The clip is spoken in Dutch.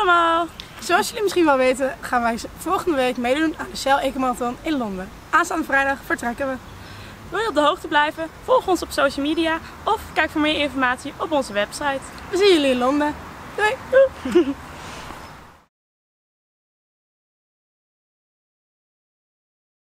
allemaal! Zoals jullie misschien wel weten gaan wij volgende week meedoen aan de Shell Eco-marathon in Londen. Aanstaande vrijdag vertrekken we. Wil je op de hoogte blijven? Volg ons op social media of kijk voor meer informatie op onze website. We zien jullie in Londen. Doei!